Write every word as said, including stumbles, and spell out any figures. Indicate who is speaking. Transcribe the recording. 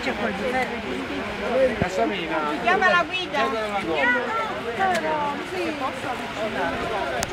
Speaker 1: c'è quel di
Speaker 2: Cassamina.
Speaker 1: chiama la guida.
Speaker 2: Chiama la guida.
Speaker 1: Però, sì.